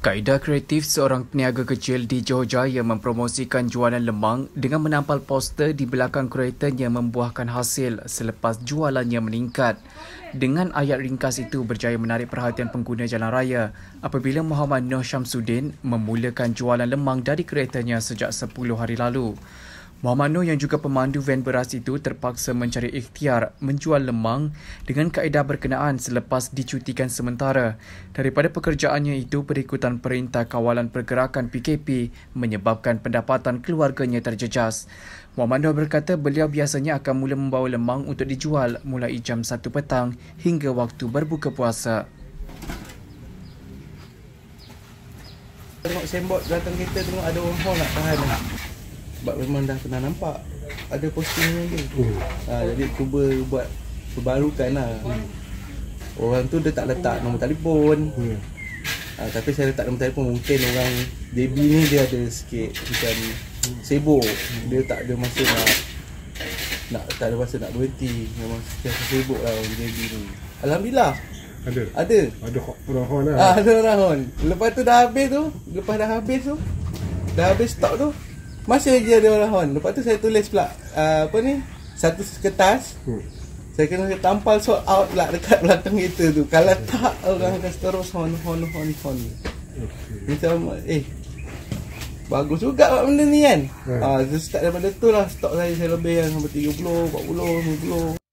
Kaedah kreatif seorang peniaga kecil di Johor Jaya mempromosikan jualan lemang dengan menampal poster di belakang keretanya membuahkan hasil selepas jualannya meningkat. Dengan ayat ringkas itu berjaya menarik perhatian pengguna jalan raya apabila Muhammad Noh Syamsuddin memulakan jualan lemang dari keretanya sejak 10 hari lalu. Muhammad Noh yang juga pemandu van beras itu terpaksa mencari ikhtiar menjual lemang dengan kaedah berkenaan selepas dicutikan sementara. Daripada pekerjaannya itu, berikutan Perintah Kawalan Pergerakan PKP menyebabkan pendapatan keluarganya terjejas. Muhammad Noh berkata beliau biasanya akan mula membawa lemang untuk dijual mulai jam 1 petang hingga waktu berbuka puasa. Tengok sembot datang kereta, tengok ada orang haul nak tahan. Sebab memang dah pernah nampak ada postingnya je. Jadi cuba buat perbarukan lah. Orang tu dia tak letak nombor telefon. Tapi saya letak nombor telefon. Mungkin orang JB ni dia ada sikit macam sibuk. Dia tak ada masa tak ada masa nak berhenti. Memang sibuk lah orang JB ni. Alhamdulillah. Ada orang haul lah. Ada orang haul. Lepas tu dah habis tu. Dah habis stok tu. Masih lagi ada orang hon. Lepas tu saya tulis pula satu kertas. Saya kena tampal sold out pula dekat belakang kereta tu. Kalau tak, orang akan terus hon. Macam bagus juga buat benda ni kan. Start daripada tu lah stok saya lebih yang sampai 30, 40, 50.